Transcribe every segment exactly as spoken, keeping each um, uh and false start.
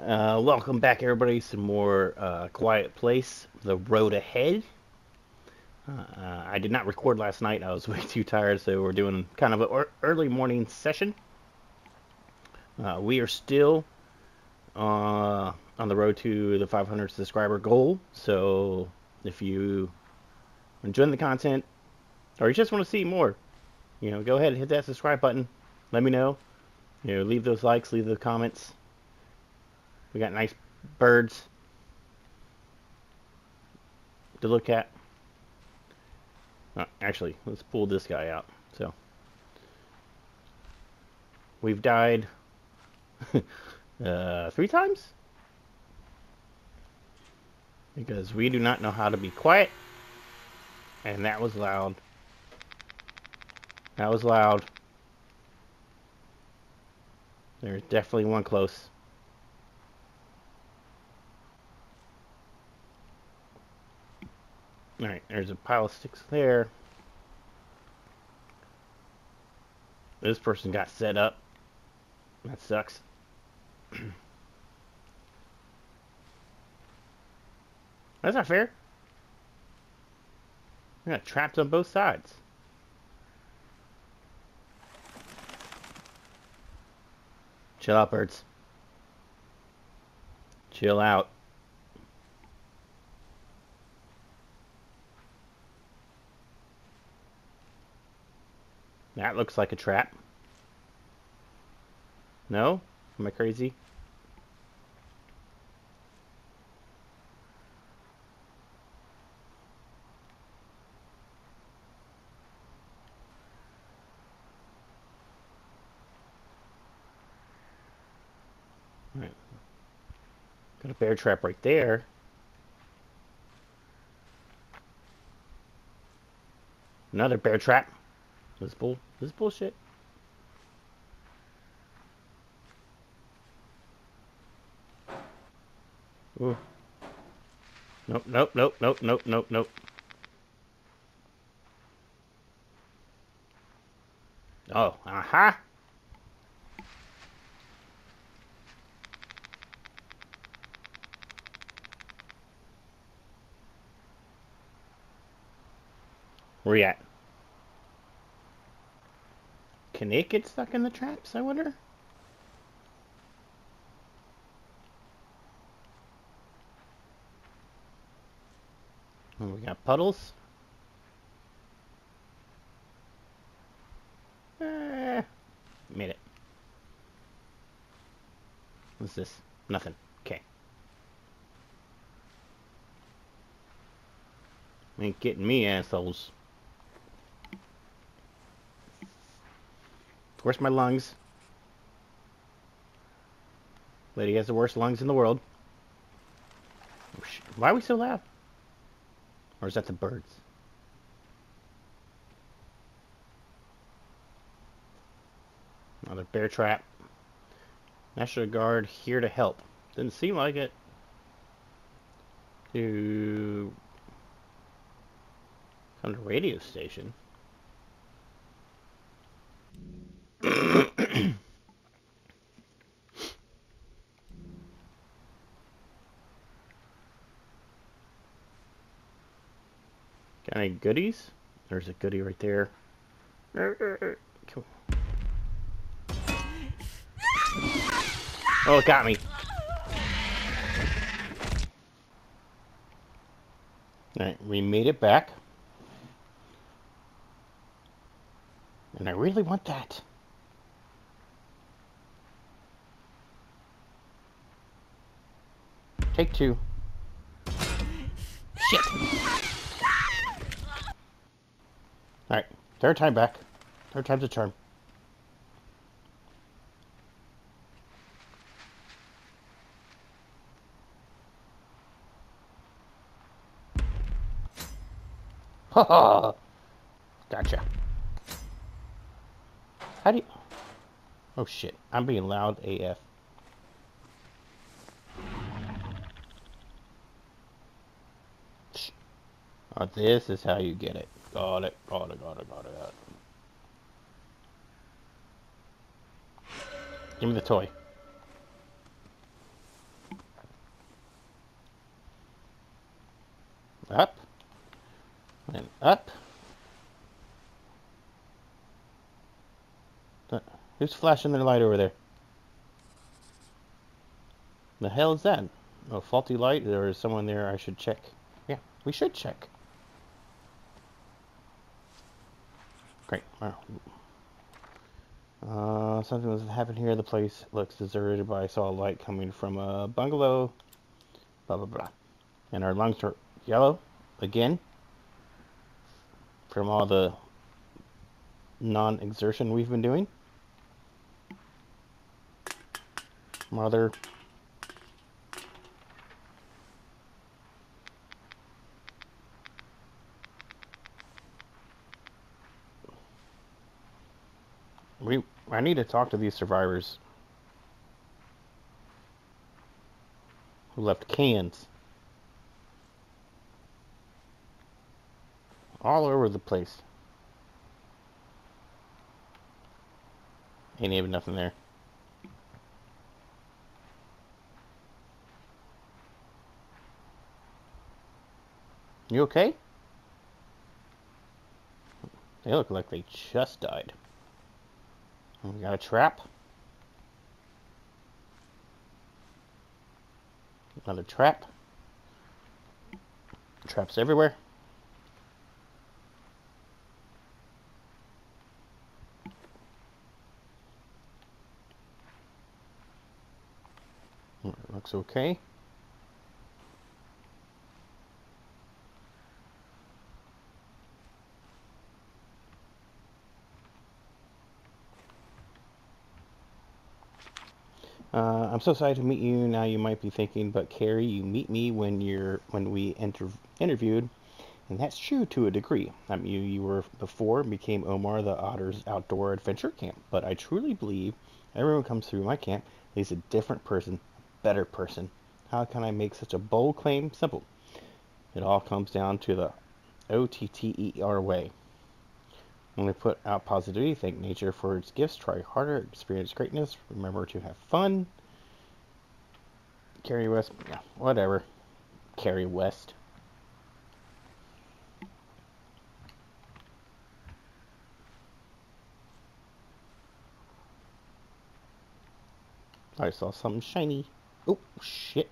Uh, welcome back, everybody. Some more uh, Quiet Place, The Road Ahead. Uh, I did not record last night. I was way too tired, so we're doing kind of an early morning session. Uh, we are still uh, on the road to the five hundred subscriber goal. So if you are enjoying the content, or you just want to see more, you know, go ahead and hit that subscribe button. Let me know. You know, leave those likes, leave those comments. We got nice birds to look at. Uh, actually, let's pull this guy out. So, we've died uh, three times because we do not know how to be quiet, and that was loud. That was loud. There's definitely one close. Alright, there's a pile of sticks there. This person got set up. That sucks. That's not fair. I got trapped on both sides. Chill out, birds. Chill out. That looks like a trap. No? Am I crazy? All right. Got a bear trap right there. Another bear trap. This bull. This bullshit. Ooh. Nope, nope, nope, nope, nope, nope, nope. Oh, aha. Where you at? Can it get stuck in the traps, I wonder? Oh, we got puddles. Eh, made it. What's this? Nothing. Okay. Ain't getting me, assholes. Where's my lungs? Lady has the worst lungs in the world. Oh, shit. Why are we so loud? Or is that the birds? Another bear trap. National Guard here to help. Didn't seem like it. To come to radio station. Got any goodies? There's a goodie right there. Cool. Oh, it got me. Alright, we made it back. And I really want that. Take two. Shit. Alright, third time back. Third time's a charm. Ha ha! Gotcha. How do you... Oh shit, I'm being loud A F. Oh, this is how you get it. Got it, got it, got it, got it, got it. Give me the toy. up, and up. Who's flashing their light over there? The hell is that? A faulty light? There is someone there I should check. Yeah, we should check. Great. Wow. Uh, something was happening here. The place looks deserted, but I saw a light coming from a bungalow. Blah, blah, blah. And our lungs are yellow again from all the non-exertion we've been doing. Mother. We, I need to talk to these survivors who left cans all over the place. Ain't even nothing there. You okay? They look like they just died. We got a trap. Another trap. Traps everywhere. Looks okay. Uh, I'm so excited to meet you. Now you might be thinking, but Carrie, you meet me when you're when we enter, interviewed, and that's true to a degree. I mean, you you were before became Omar the Otter's outdoor adventure camp, but I truly believe everyone comes through my camp is a different person, a better person. How can I make such a bold claim? Simple. It all comes down to the O T T E R way. When we put out positivity, thank nature for its gifts, try harder, experience greatness, remember to have fun. Carrie West, yeah, whatever. Carrie West. I saw something shiny. Oh, shit.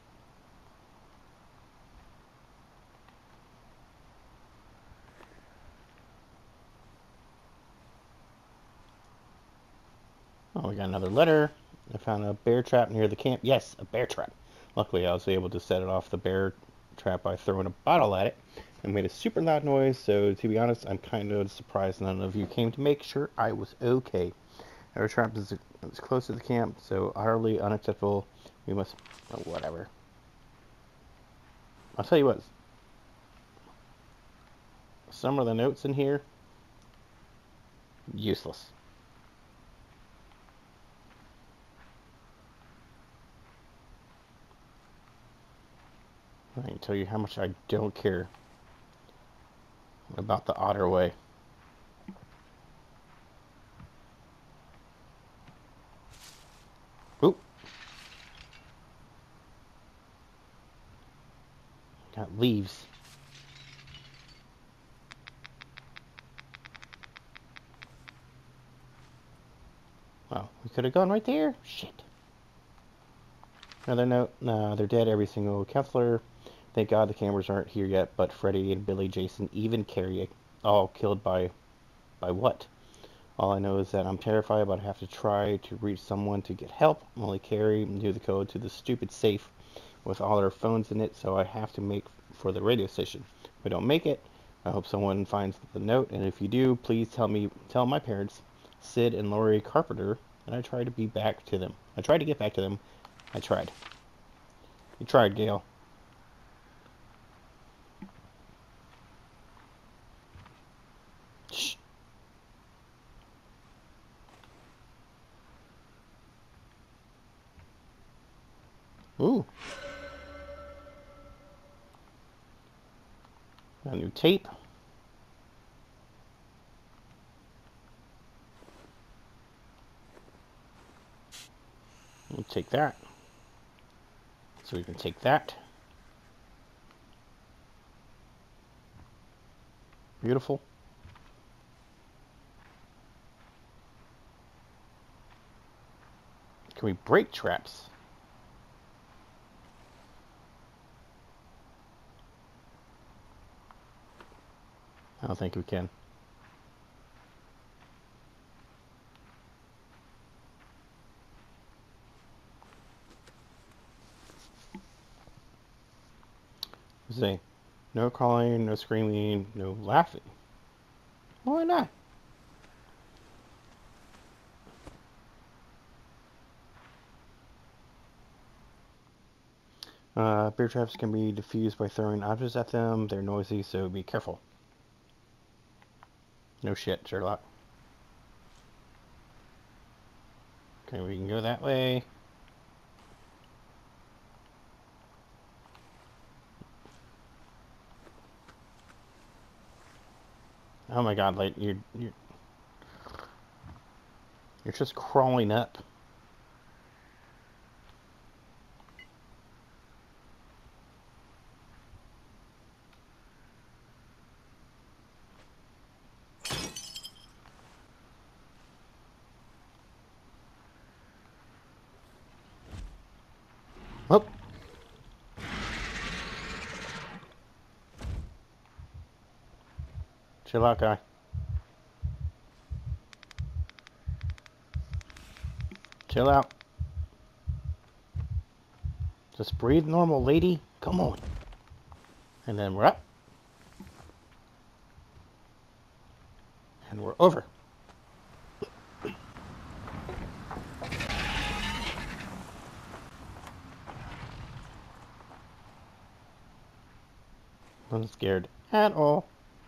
Oh, we got another letter. I found a bear trap near the camp. Yes, a bear trap. Luckily, I was able to set it off the bear trap by throwing a bottle at it. It made a super loud noise, so to be honest, I'm kind of surprised none of you came to make sure I was okay. Our trap is, is close to the camp, so utterly unacceptable. We must... Oh, whatever. I'll tell you what. Some of the notes in here, useless. I can tell you how much I don't care about the Otter way. Oop. Got leaves. Well, we could have gone right there. Shit. Another note. Nah, they're dead, every single counselor. Thank God the cameras aren't here yet, but Freddy and Billy, Jason, even Carrie, all killed by... by what? All I know is that I'm terrified, but I have to try to reach someone to get help. Only Carrie knew the code to the stupid safe with all our phones in it, so I have to make for the radio station. If I don't make it, I hope someone finds the note, and if you do, please tell me, tell my parents, Sid and Lori Carpenter, that I tried to be back to them. I tried to get back to them. I tried. You tried, Gail. Shh. Ooh. Got a new tape. We'll take that. So we can take that. Beautiful. Can we break traps? I don't think we can. Say, no crawling, no screaming, no laughing. Why not? Uh, bear traps can be diffused by throwing objects at them. They're noisy, so be careful. No shit, Sherlock. Okay, we can go that way. Oh my god, like, you're, you're, you're just crawling up. Oh. Chill out, guy. Chill out. Just breathe normal, lady. Come on. And then we're up. And we're over. I'm not scared at all.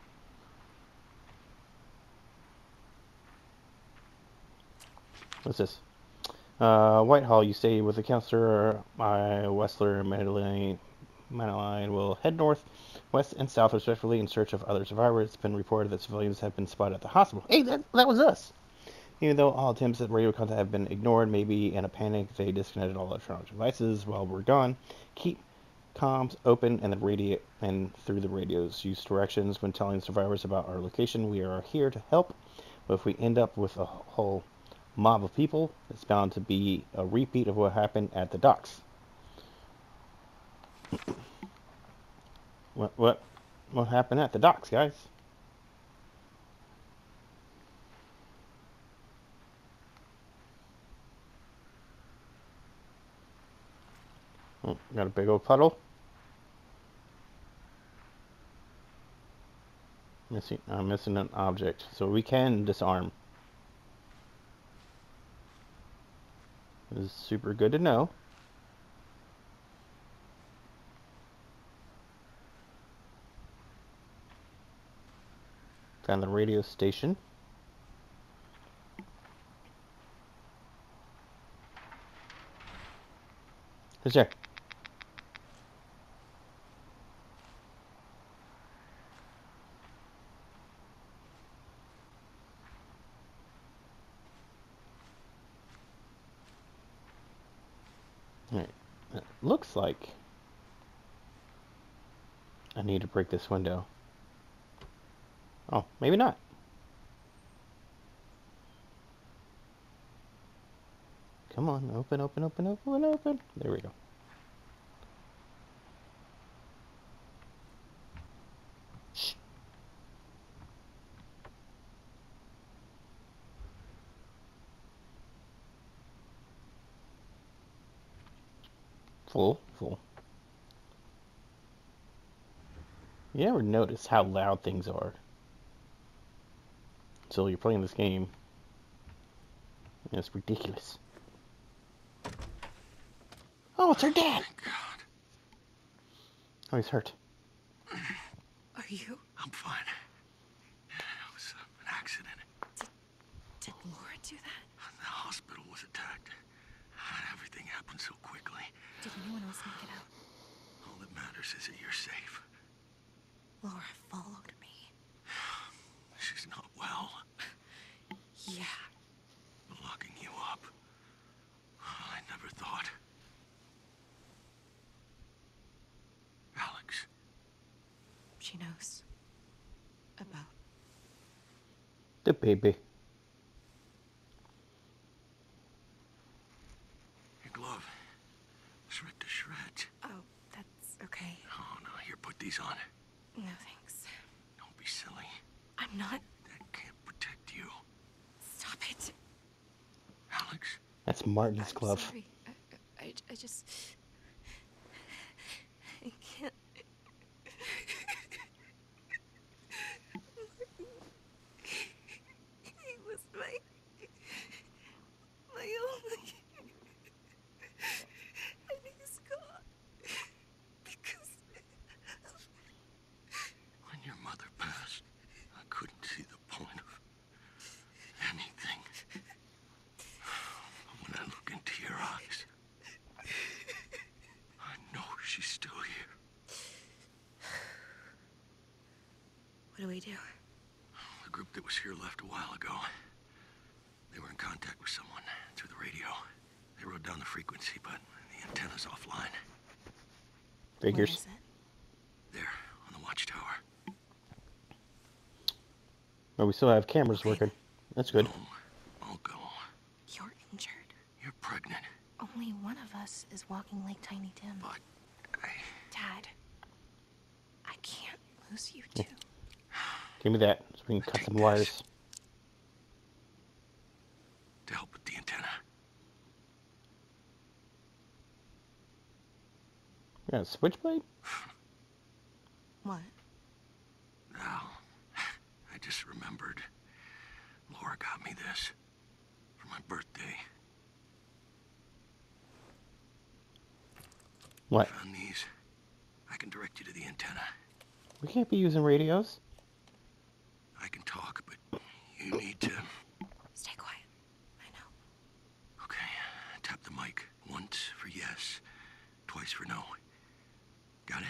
What's this? Uh, Whitehall, you stay with the counselor. I, Wessler, Madeline, Madeline will head north, west, and south, respectively, in search of other survivors. It's been reported that civilians have been spotted at the hospital. Hey, that, that was us! Even though all attempts at radio contact have been ignored, maybe in a panic, they disconnected all electronic devices while we're gone. Keep comms open and the radio and through the radios. Use directions when telling survivors about our location. We are here to help, but if we end up with a whole mob of people, it's bound to be a repeat of what happened at the docks. what what what happened at the docks, guys? Oh, got a big old puddle. Missing, I'm missing an object, so we can disarm. This is super good to know. Found the radio station. Who's there? Alright, it looks like I need to break this window. Oh, maybe not. Come on, open, open, open, open, open. There we go. Shh. Full, full. You ever notice how loud things are until you're playing this game? It's ridiculous. Oh, it's her dad! Thank God. Oh, he's hurt. Are you? I'm fine. It was uh, an accident. Did, did Laura do that? The hospital was attacked. Everything happened so quickly. Did anyone else make it out? All that matters is that you're safe. Laura followed me. She's not well. Yeah. Locking you up. I never thought. Alex. She knows. About. The baby. Your glove. It's ripped to shreds. Oh, that's okay. Oh, no. Here, put these on. No thanks. Don't be silly. I'm not. That can't protect you. Stop it. Alex? That's Martin's I'm glove. sorry. I, I, I just. I can't. He was my. My only. And he's gone. Because. When your mother passed, I couldn't see the point of anything. But when I look into your eyes, I know she's still here. What do we do? The group that was here left a while ago. They were in contact with someone through the radio. They wrote down the frequency, but the antenna's offline. Where Figures. is it? There, on the watchtower. But we still have cameras Okay. working. That's good. No, I'll go. You're injured. You're pregnant, Only one of us is walking like Tiny Tim. but I... Dad, I can't lose you two. Give me that so we can cut Take some this. wires. to help with the antenna. You got a switchblade? What? Now, I just remembered. Laura got me this for my birthday. What? Found these. I can direct you to the antenna. We can't be using radios. I can talk, but you need to... Stay quiet. I know. Okay, tap the mic. Once for yes, twice for no. Got it?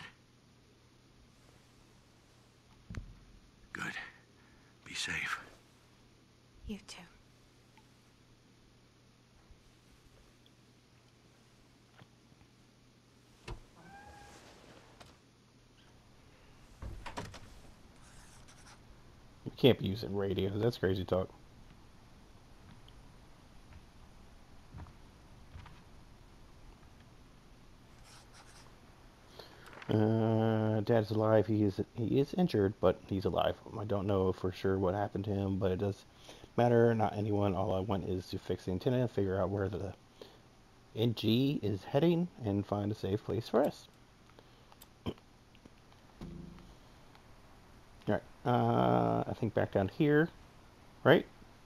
Good. Be safe. You too. We can't be using radios. That's crazy talk. Uh, Dad's alive. He is he is injured, but he's alive. I don't know for sure what happened to him, but it does matter. Not anyone. All I want is to fix the antenna, figure out where the N G is heading, and find a safe place for us. All right. Uh, I think back down here, right?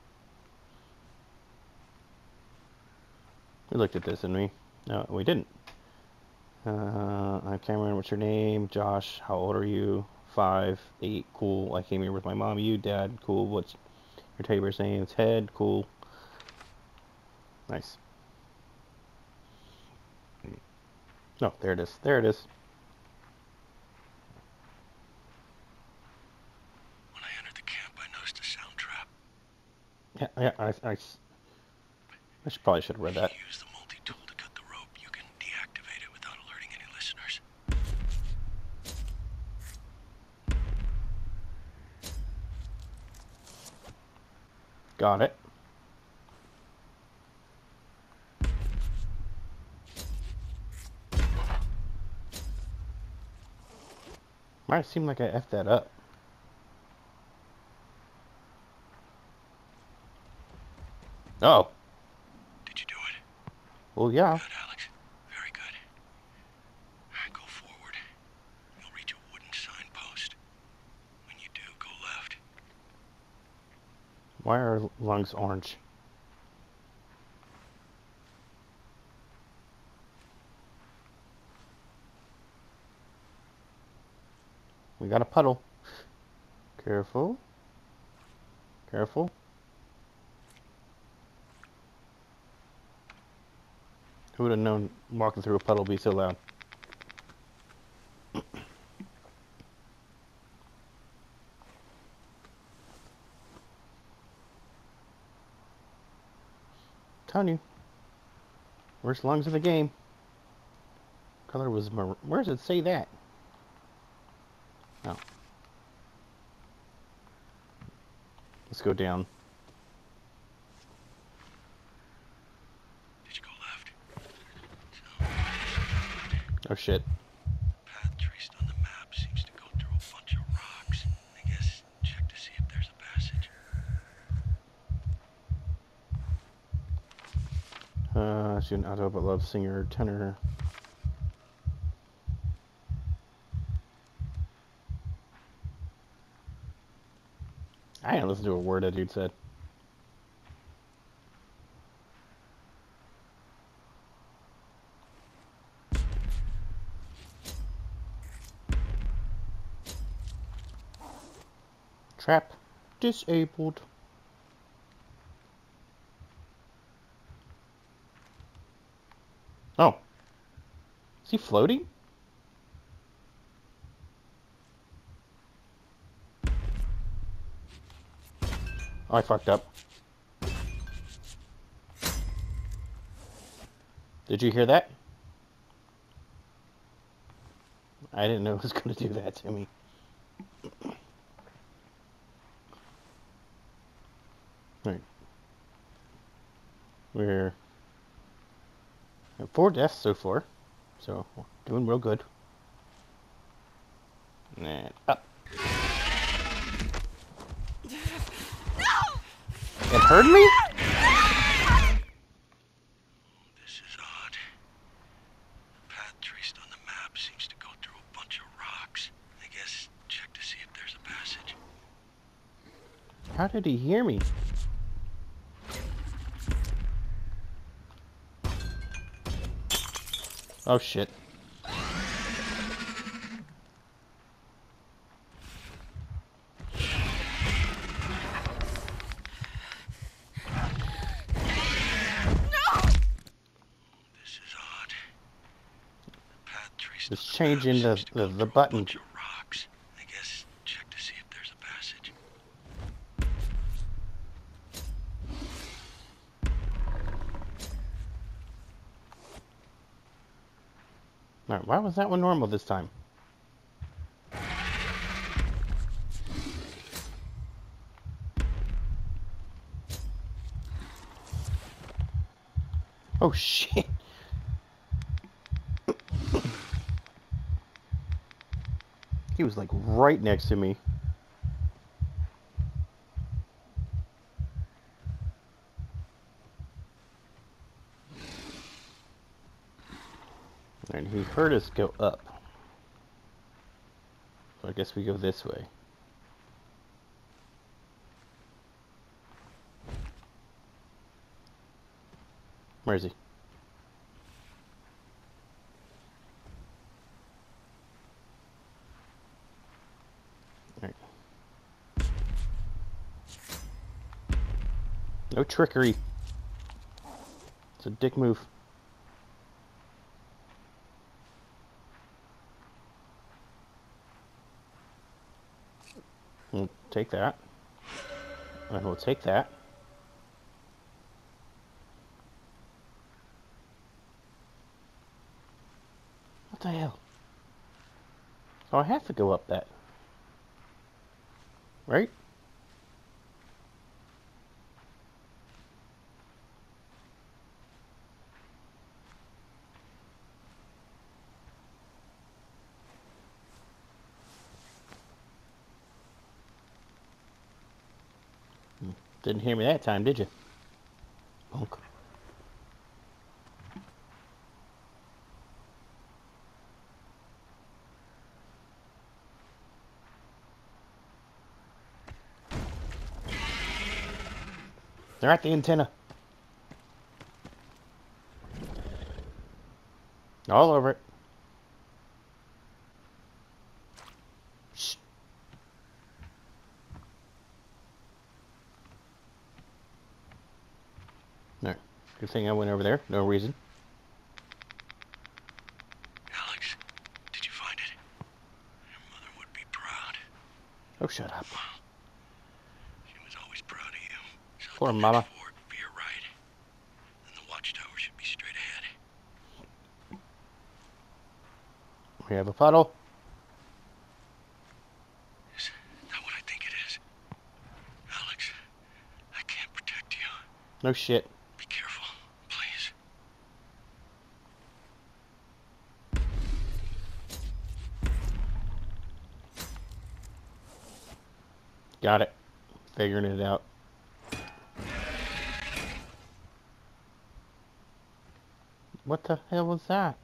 We looked at this, didn't we? No, we didn't. Uh, I'm Cameron. What's your name? Josh. How old are you? Five, eight. Cool. I came here with my mom. You, Dad. Cool. What's your neighbor's name? It's Ted. Cool. Nice. No, there it is. There it is. When I entered the camp, I noticed a sound trap. Yeah, yeah. I, I, I should probably should have read that. If you use the multi-tool to cut the rope, you can deactivate it without alerting any listeners. Got it. Might seem like I effed that up. Oh. Did you do it? Well, yeah. Good, Alex. Very good. All right, go forward. You'll reach a wooden signpost. When you do, go left. Why are lungs orange? We got a puddle. Careful. Careful. Who would have known walking through a puddle would be so loud? Telling you. Worst lungs in the game. Color was mar- where does it say that? Oh. Let's go down. Did you go left? So, Oh shit. the path traced on the map seems to go through a bunch of rocks. I guess check to see if there's a passage. Uh, she's an auto but love singer, tenor. I didn't listen to a word that dude said. Trap disabled. Oh. Is he floating? Oh, I fucked up. Did you hear that? I didn't know it was going to do that to me. Right. We're at four deaths so far, so doing real good. And up. It heard me? This is odd. The path traced on the map seems to go through a bunch of rocks. I guess check to see if there's a passage. How did he hear me? Oh shit. This is odd. The path traced It's on the changing map the, seems to the, go the through a button. bunch of rocks. I guess check to see if there's a passage. Alright, why was that one normal this time? Oh shit. He was like right next to me. And he heard us go up. So I guess we go this way. Where is he? Alright. No trickery. It's a dick move. We'll take that. And we'll take that. What the hell? So I have to go up that. Right? Didn't hear me that time, did you? Punk. They're at the antenna. All over it. Shh. There. Good thing I went over there. No reason. Alex, did you find it? Your mother would be proud. Oh, shut up. She was always proud of you. So Poor the mama. next fort will be your right. And the watchtower should be straight ahead. We have a puddle. Is that what I think it is? Alex, No shit. Be careful, please. Got it. Figuring it out. What the hell was that?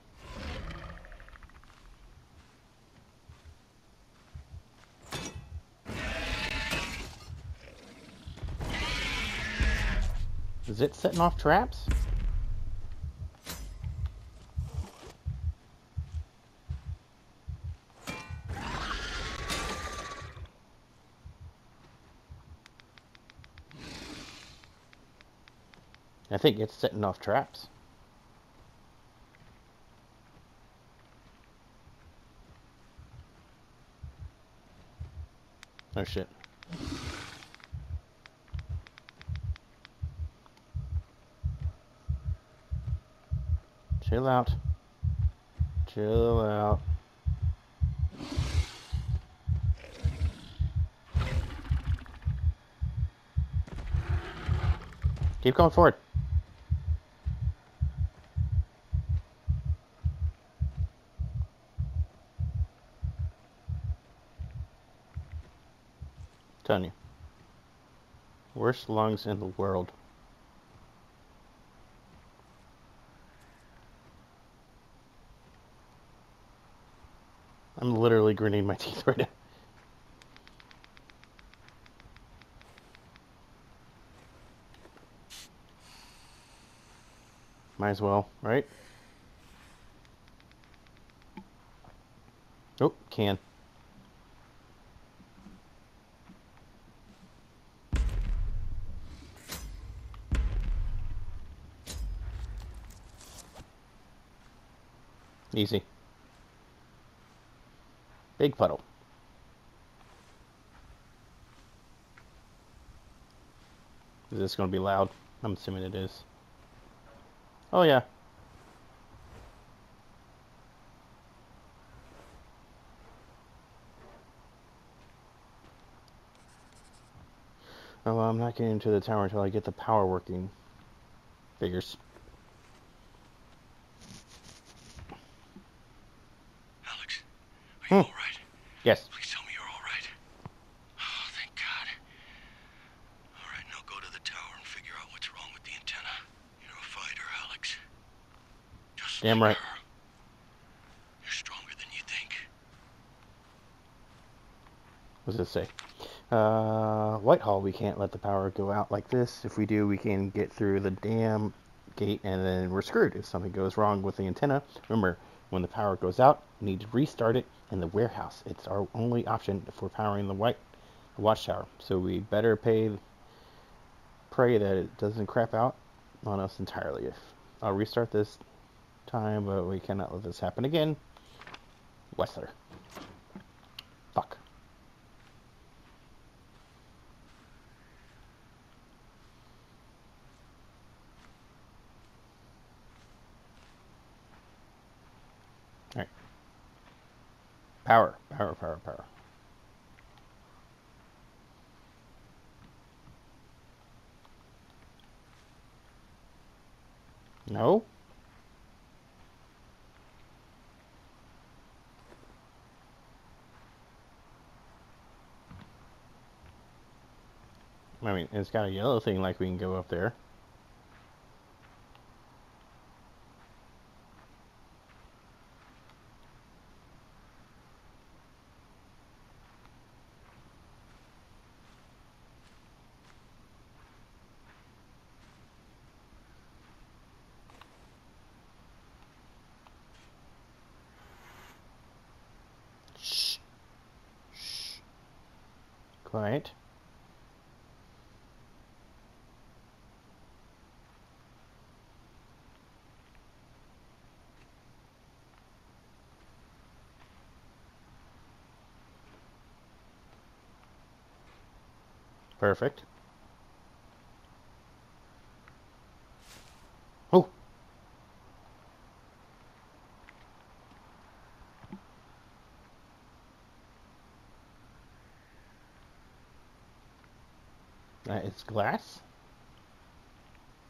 Is it setting off traps? I think it's setting off traps. Oh shit. Chill out. Chill out. Keep going forward. Telling you. Worst lungs in the world. I'm literally gritting my teeth right now. Might as well, right? Oh, can. Easy. Big puddle. Is this going to be loud? I'm assuming it is. Oh yeah. Oh, well, I'm not getting into the tower until I get the power working. Figures. Alex, are you Hmm. all right? Yes. Please tell me you're all right. Oh, thank God. All right, now go to the tower and figure out what's wrong with the antenna. You're a fighter, Alex. Just Damn like right. her. You're stronger than you think. What does it say? Uh, Whitehall, we can't let the power go out like this. If we do, we can get through the dam gate and then we're screwed if something goes wrong with the antenna. Remember, when the power goes out, we need to restart it in the warehouse. It's our only option for powering the white watchtower. So we better pay, pray that it doesn't crap out on us entirely. I'll restart this time, but we cannot let this happen again. Wessler. Fuck. Alright. Power, power, power, power. No? I mean, it's got a yellow thing like we can go up there. Shh. Shh. Quiet. Perfect. Oh! Uh, it's glass?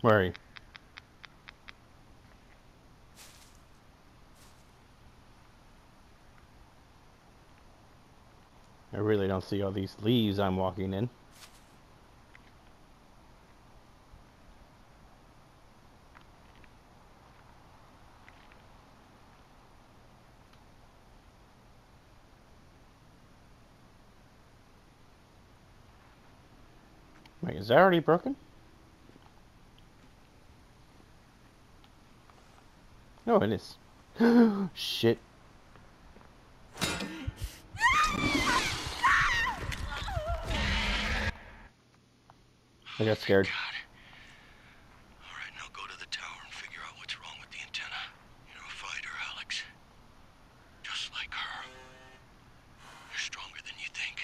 Where are you? I really don't see all these leaves I'm walking in. Wait, is that already broken? No, it is. Shit. I got scared. God. All right, now go to the tower and figure out what's wrong with the antenna. You're a fighter, Alex. Just like her. You're stronger than you think.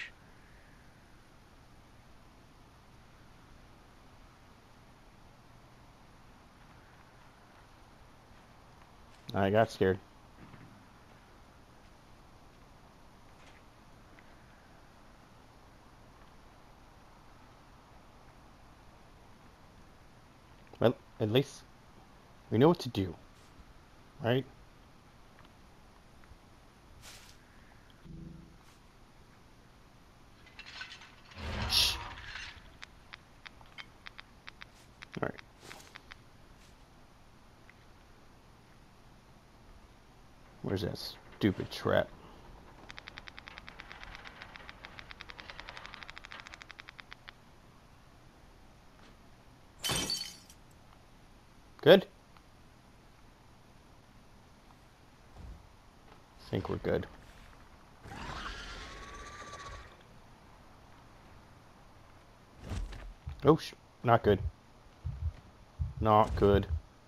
I got scared. Well, at least we know what to do, right? Shh. All right. Where's that stupid trap? Good? I think we're good. Oh, sh not good. Not good.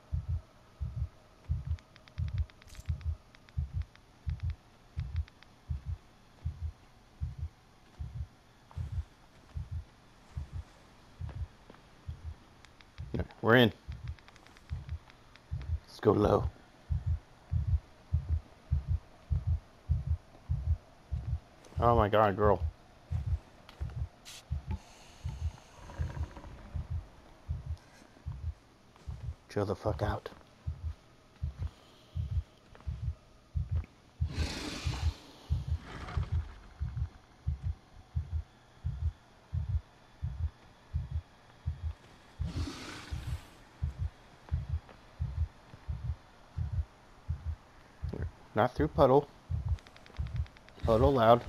We're in. Let's go low. Oh my god, girl. Chill the fuck out. Not through puddle. Puddle loud.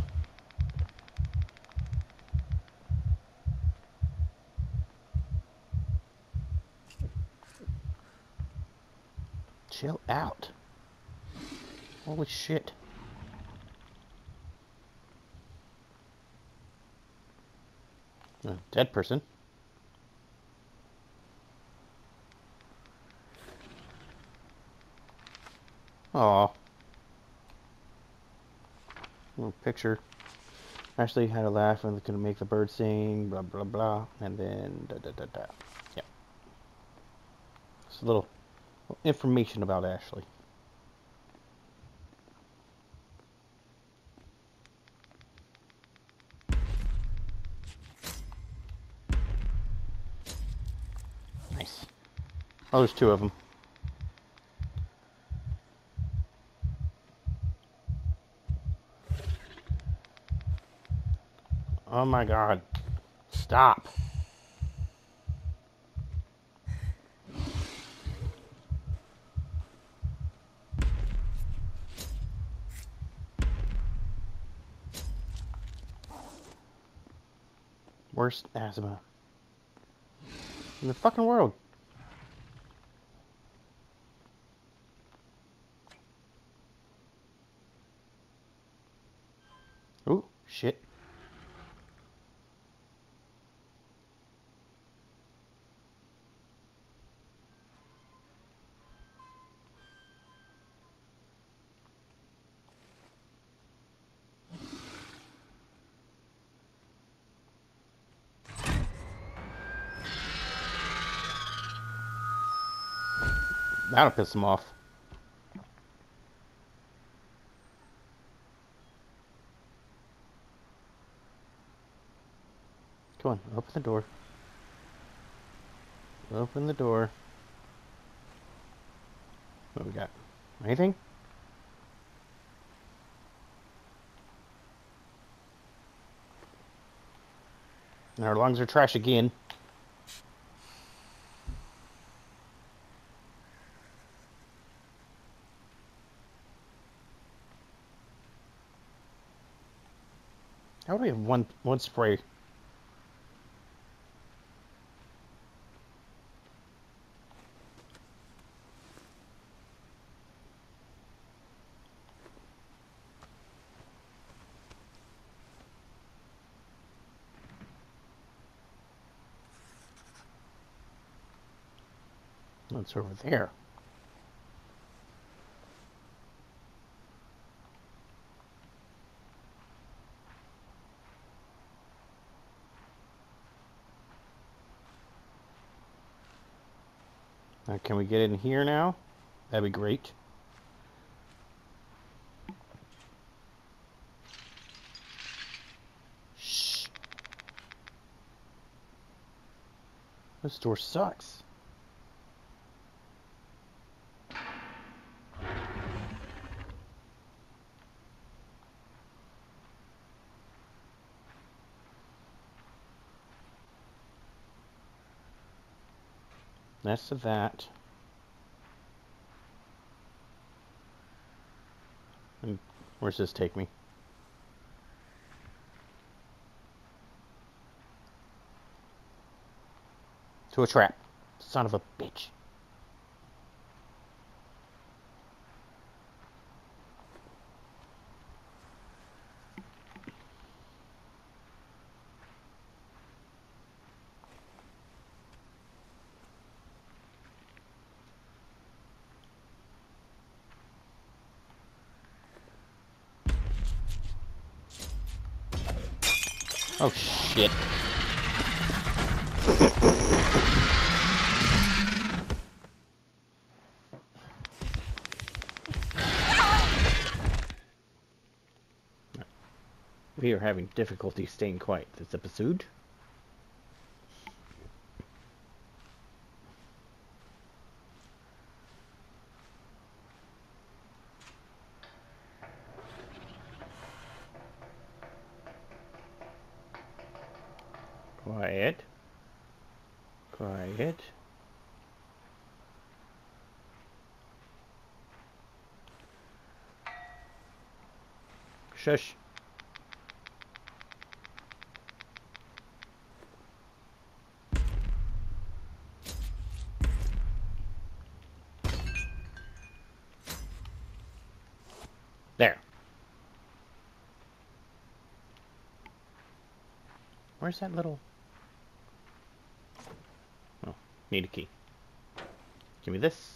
Chill out. Holy shit. A dead person. Aw. Little picture. Ashley had a laugh and could make the bird sing, blah blah blah, and then da da da da. Yeah. Just a little information about Ashley. Nice. Oh, there's two of them. Oh my god. Stop. Worst asthma in the fucking world. Ooh, shit. That'll piss him off. Come on, open the door. Open the door. What we got? Anything? And our lungs are trash again. How do we have one one spray? What's over there? Now, can we get in here now? That'd be great. Shh. This door sucks. That's to that. And where's this take me? To a trap. Son of a bitch. Oh shit. We are having difficulty staying quiet this episode. Quiet. Quiet. Shush. There. Where's that little... Oh, need a key. Give me this.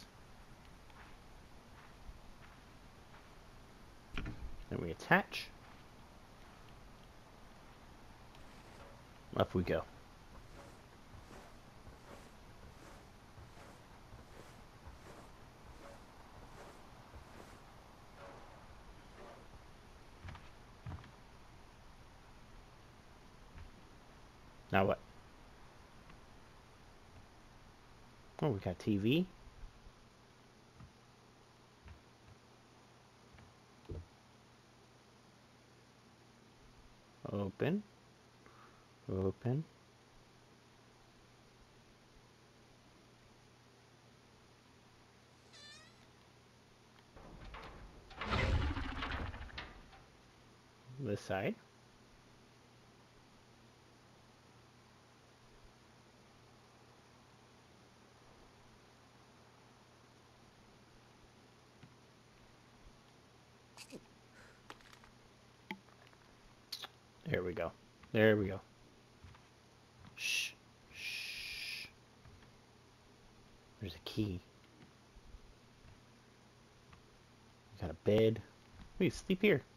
Then we attach. Up we go. Now what? Oh, we got T V. Open. Open. This side. There we go. There we go. Shh. Shh. There's a key. Got a bed. We can sleep here.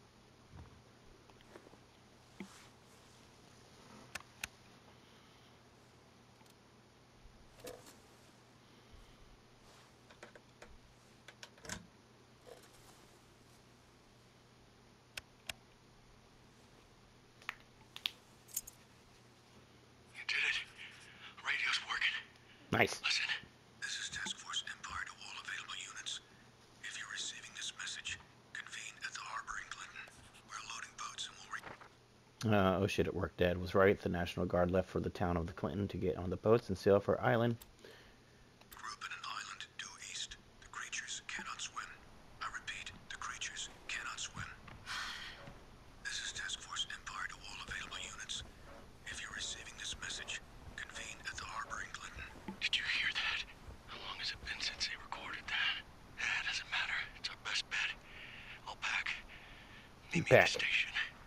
You did it. Radio's working. Nice. Listen, this is Task Force Empire to all available units. If you're receiving this message, convene at the harbor in Clinton. We're loading boats and we'll... Re Uh, oh shit, it worked. Dad was right. The National Guard left for the town of the Clinton to get on the boats and sail for Island. Group in an island due east. The creatures cannot swim. I repeat, the creatures cannot swim. This is Task Force Empire to all available units. If you're receiving this message, convene at the harbor in Clinton. Did you hear that? How long has it been since they recorded that? Yeah, it doesn't matter. It's our best bet. I'll pack. Meet me at the station.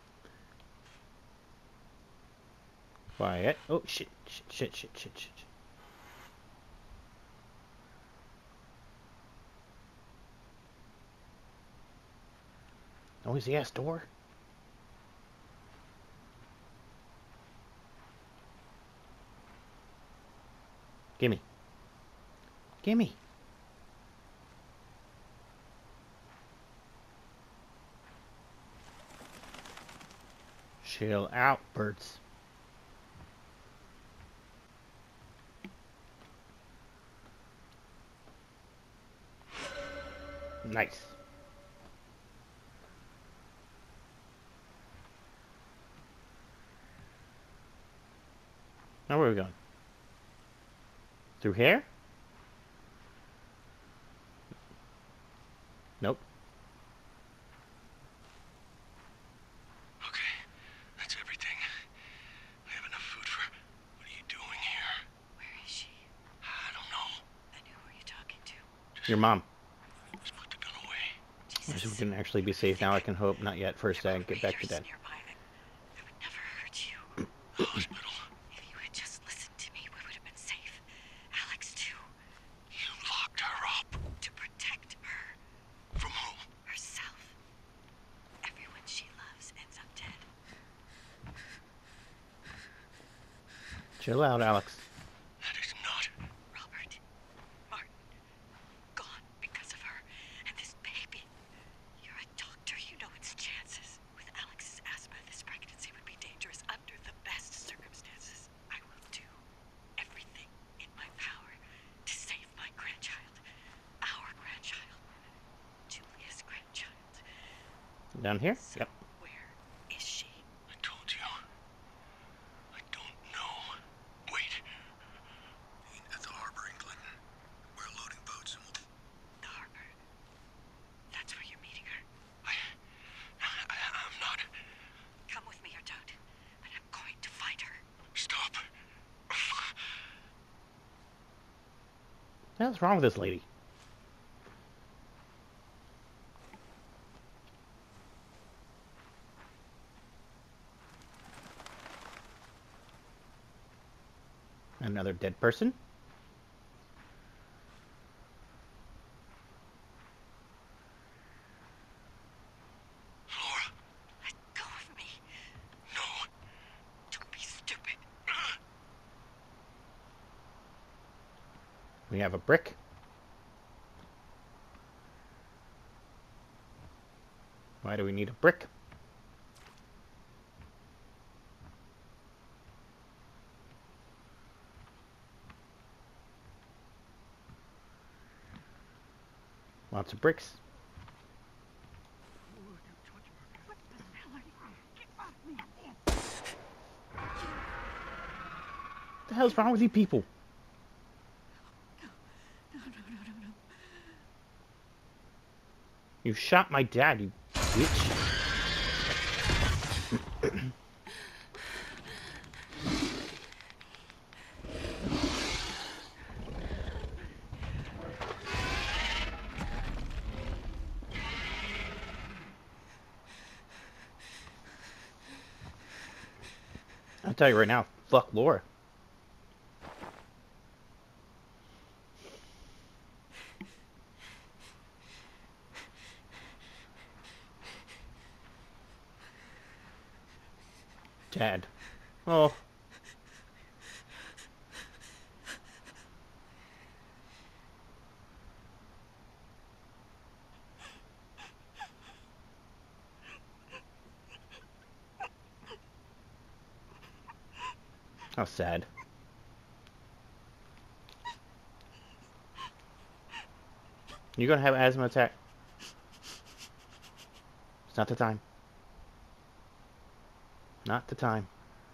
Quiet. Oh shit, shit, shit, shit, shit, shit. Noisy ass door. Gimme. Gimme. Chill out, birds. Nice. Now where are we going? Through here? Nope. Okay, that's everything. I have enough food for... What are you doing here? Where is she? I don't know. And who are you talking to? Just, Your mom. just put the gun away. Wish Jesus. we can actually be safe now. I can hope. Not yet. First, There I were get back to raiders Dad. nearby that, that would never hurt you. The hospital. If you had just listened to me, we would have been safe. Alex, too. You locked her up. To protect her. From who? Herself. Everyone she loves ends up dead. Chill out, Alex. That is not... Robert. Martin. Gone because of her. And this baby. You're a doctor. You know its chances. With Alex's asthma, this pregnancy would be dangerous under the best circumstances. I will do everything in my power to save my grandchild. Our grandchild. Julia's grandchild. Down here? So Yep. where is she? I told you. I don't know. Wait. At the harbor in Clinton. We're loading boats and we'll... The harbor. That's where you're meeting her. I... I... I'm not... Come with me or don't. But I'm going to find her. Stop. What the hell's wrong with this lady? Another dead person? Laura. Let go of me. No. Don't be stupid. We have a brick. Why do we need a brick? Lots of bricks. What the hell's wrong with you people? You shot my dad, you bitch. I'll tell you right now, fuck Laura. Dad. Oh. How sad. You're gonna have asthma attack. It's not the time. Not the time.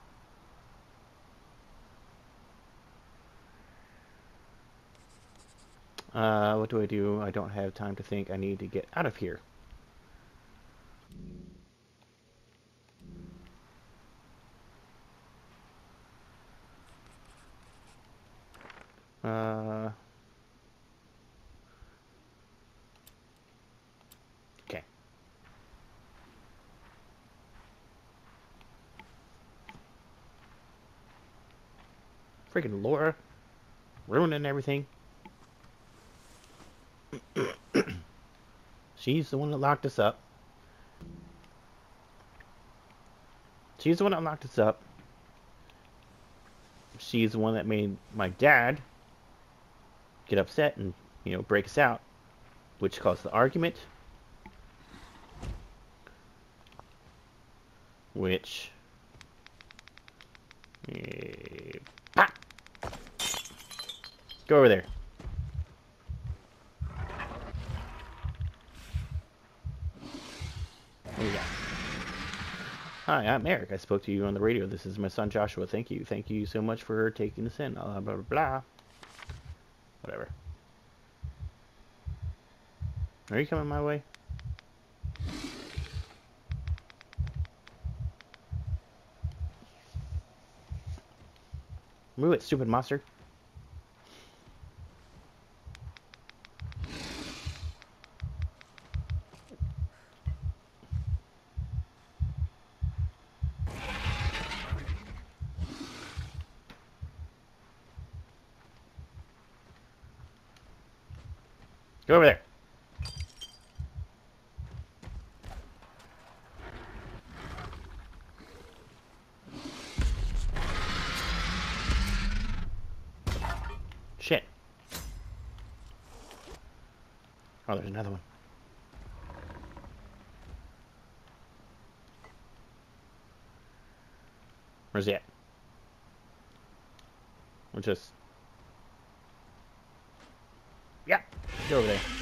Uh, what do I do? I don't have time to think. I need to get out of here. Uh... Okay. Freaking Laura. Ruining everything. She's the one that locked us up. She's the one that locked us up. She's the one that made my dad get upset and, you know, break us out, which caused the argument. Which... Uh, ah! Go over there. What do we got? Hi, I'm Eric. I spoke to you on the radio. This is my son Joshua. Thank you. Thank you so much for taking this in. Blah, blah, blah, blah. Whatever. Are you coming my way? Move it, stupid monster. Go over there. Shit. Oh, there's another one. Where's he at? We'll just... Yeah, go over there.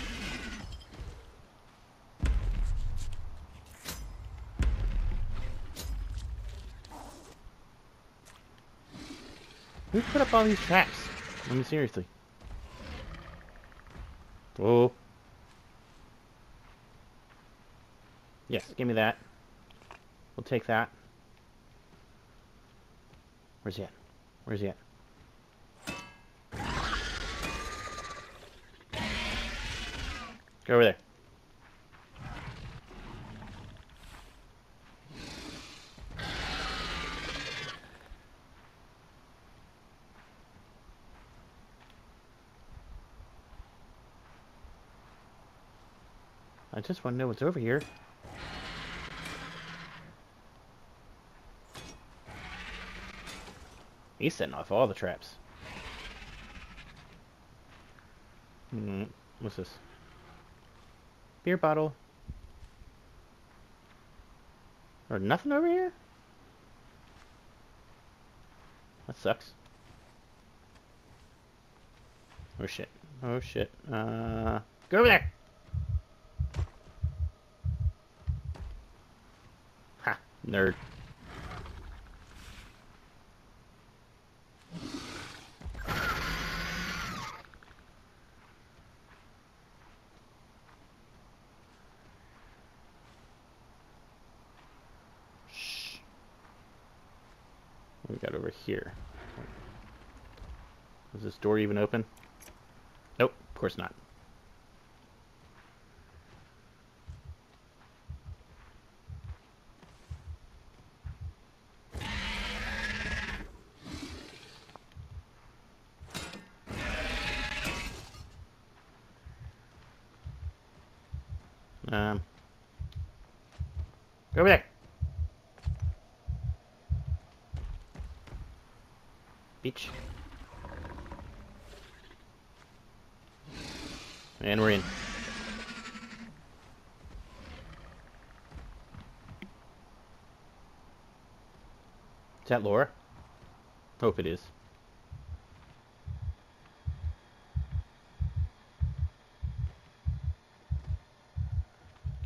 Who put up all these traps? I mean, seriously. Oh. Yes, give me that. We'll take that. Where's he at? Where's he at? Go over there. I just want to know what's over here. He's setting off all the traps. Hmm, what's this? Beer bottle. Or nothing over here? That sucks. Oh shit. Oh shit. Uh, go over there! Ha, nerd. What we got over here? Is this door even open? Nope, of course not. Um, go over there. Beach. And we're in. Is that Laura? Hope it is.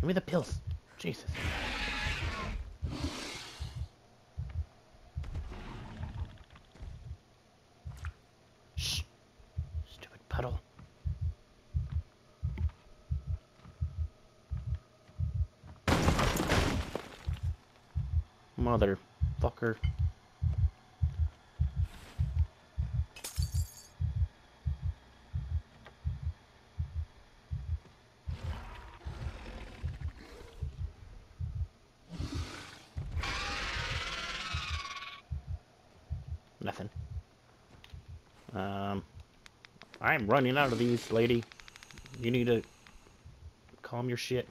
Give me the pills. Jesus. Shh. Stupid puddle. Motherfucker. Nothing. Um, I'm running out of these, lady. You need to calm your shit.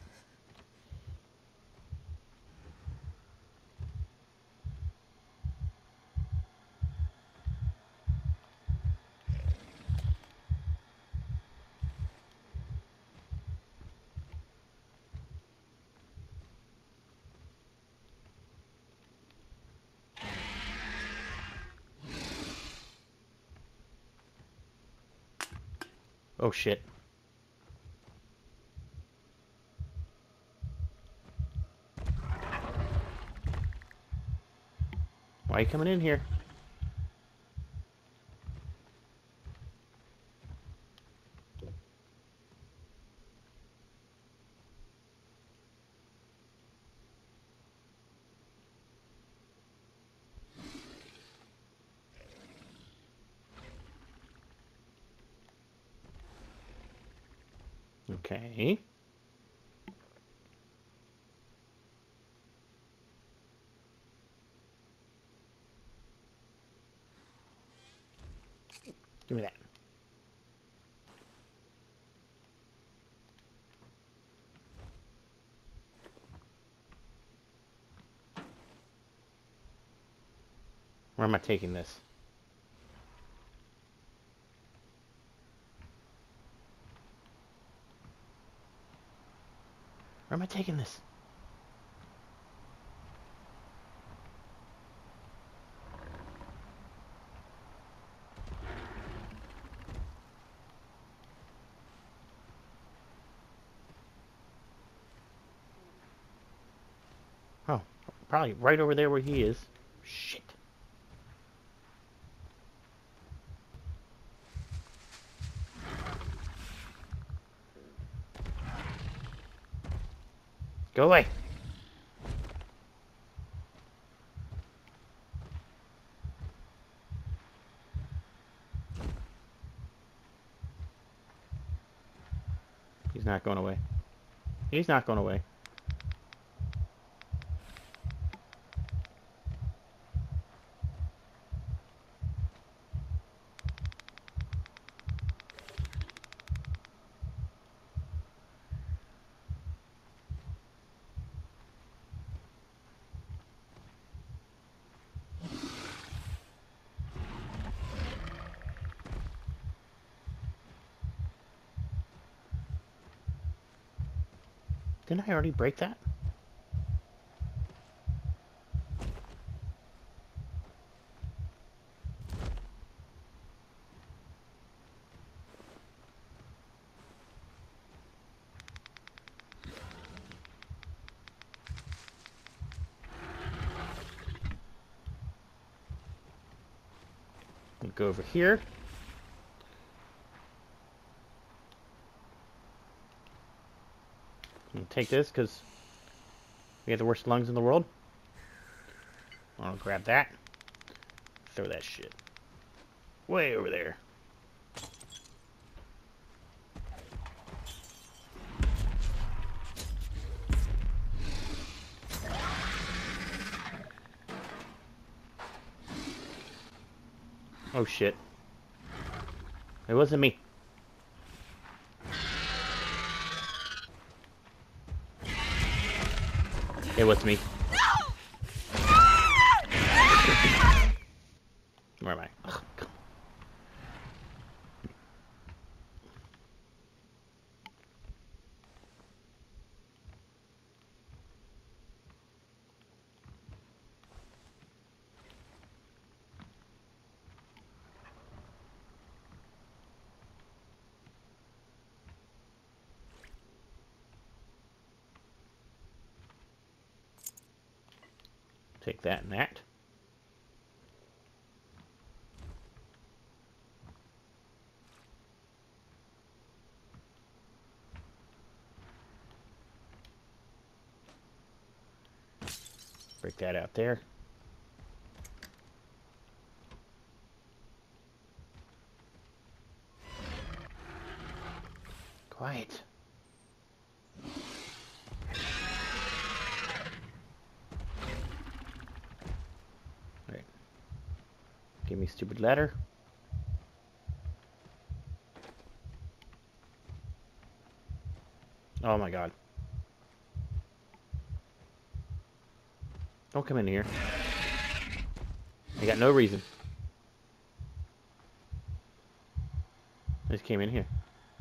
Oh shit. Why are you coming in here? Okay. Give me that. Where am I taking this? Where am I taking this? Oh, probably right over there where he is. Shit. Go away. He's not going away. He's not going away. Didn't I already break that? We'll go over here. And take this because we have the worst lungs in the world. I'll grab that. Throw that shit way over there. Oh shit. It wasn't me. It was me. Where am I? Ugh, come on. Take that and that. Break that out there. Quiet. Alright. Give me stupid ladder. Oh my god. Don't come in here. I got no reason. I just came in here.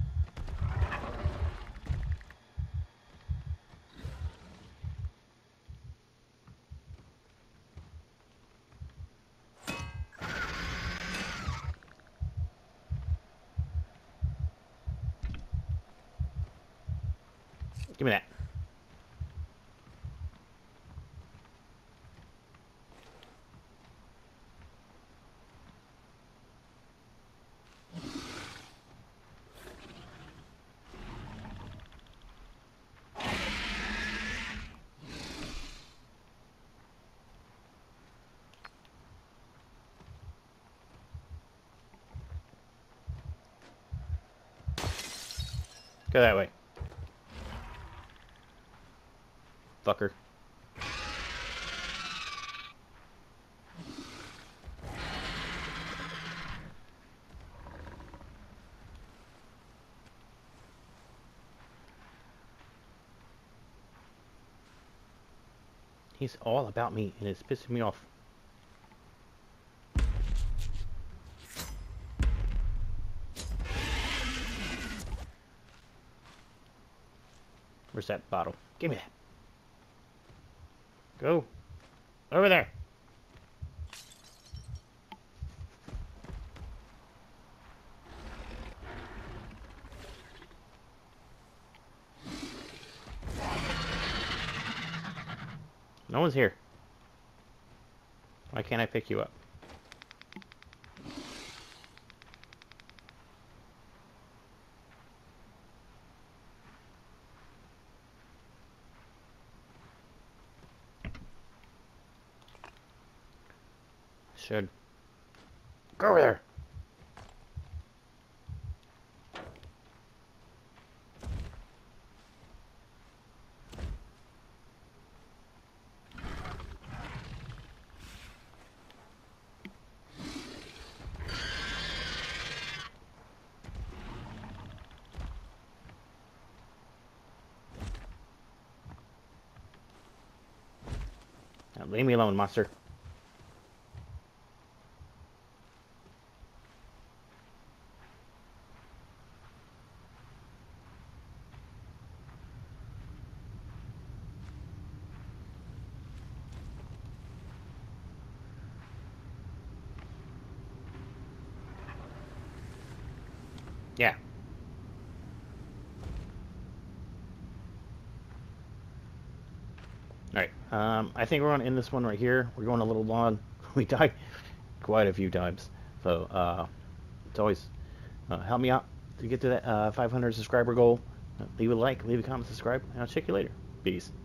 Give me that. Go that way. Fucker. He's all about me and it's pissing me off. Where's that bottle? Give me that. Go. Over there. No one's here. Why can't I pick you up? Should. Go over there. Now, leave me alone, monster. Yeah. Alright, um, I think we're going to end this one right here. We're going a little long. We died quite a few times. So, uh, it's always, uh, help me out to get to that uh, five hundred subscriber goal. Uh, leave a like, leave a comment, subscribe, and I'll check you later. Peace.